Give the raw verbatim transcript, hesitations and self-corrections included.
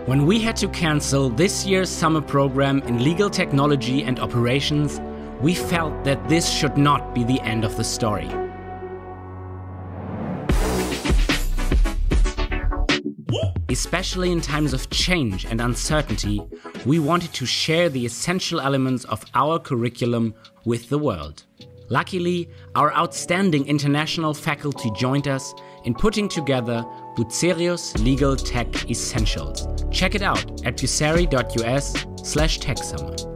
When we had to cancel this year's summer program in legal technology and operations, we felt that this should not be the end of the story. Especially in times of change and uncertainty, we wanted to share the essential elements of our curriculum with the world. Luckily, our outstanding international faculty joined us in putting together Bucerius Legal Tech Essentials. Check it out at buceri dot U S slash tech summer.